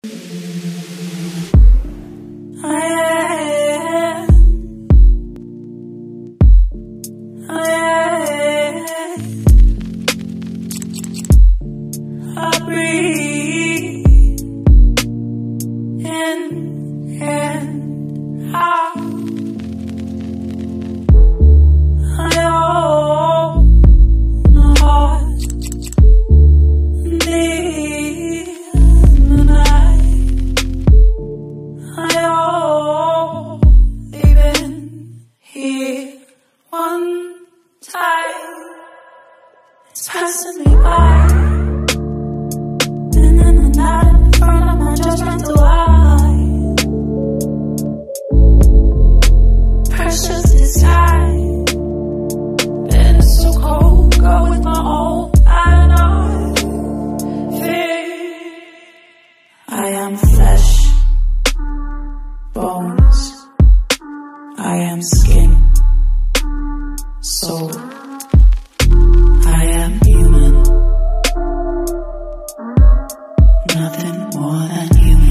I breathe in and out. I own a heart deep in the night. I only been here one time. It's passing me by. I am flesh, bones, I am skin, soul, I am human, nothing more than human.